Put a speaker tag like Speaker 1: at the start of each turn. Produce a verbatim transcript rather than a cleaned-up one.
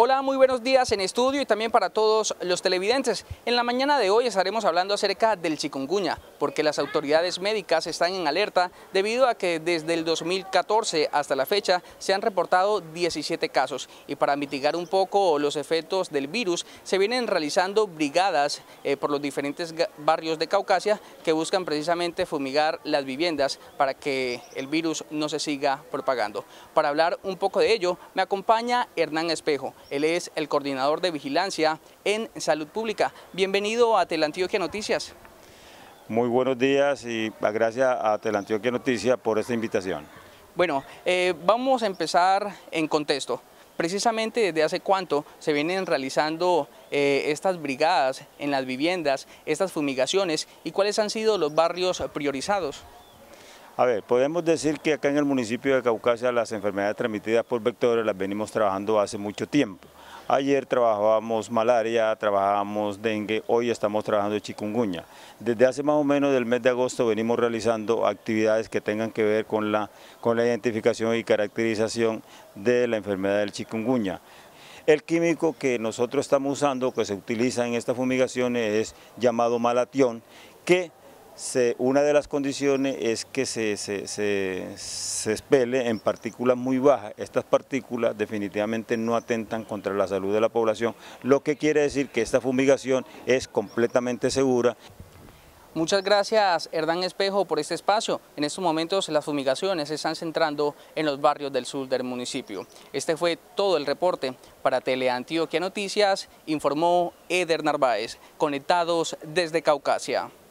Speaker 1: Hola, muy buenos días en estudio y también para todos los televidentes. En la mañana de hoy estaremos hablando acerca del chikungunya, porque las autoridades médicas están en alerta debido a que desde el dos mil catorce hasta la fecha se han reportado diecisiete casos y para mitigar un poco los efectos del virus se vienen realizando brigadas eh, por los diferentes barrios de Caucasia que buscan precisamente fumigar las viviendas para que el virus no se siga propagando. Para hablar un poco de ello me acompaña Hernán Espejo. Él es el coordinador de vigilancia en salud pública. Bienvenido a Teleantioquia Noticias.
Speaker 2: Muy buenos días y gracias a Teleantioquia Noticias por esta invitación.
Speaker 1: Bueno, eh, vamos a empezar en contexto. Precisamente desde hace cuánto se vienen realizando eh, estas brigadas en las viviendas, estas fumigaciones y cuáles han sido los barrios priorizados.
Speaker 2: A ver, podemos decir que acá en el municipio de Caucasia las enfermedades transmitidas por vectores las venimos trabajando hace mucho tiempo. Ayer trabajábamos malaria, trabajábamos dengue, hoy estamos trabajando chikungunya. Desde hace más o menos del mes de agosto venimos realizando actividades que tengan que ver con la, con la identificación y caracterización de la enfermedad del chikungunya. El químico que nosotros estamos usando, que se utiliza en estas fumigaciones, es llamado malatión, que Se, una de las condiciones es que se, se, se, se expele en partículas muy bajas. Estas partículas definitivamente no atentan contra la salud de la población, lo que quiere decir que esta fumigación es completamente segura.
Speaker 1: Muchas gracias, Hernán Espejo, por este espacio. En estos momentos las fumigaciones se están centrando en los barrios del sur del municipio. Este fue todo el reporte. Para Teleantioquia Noticias informó Eder Narváez, conectados desde Caucasia.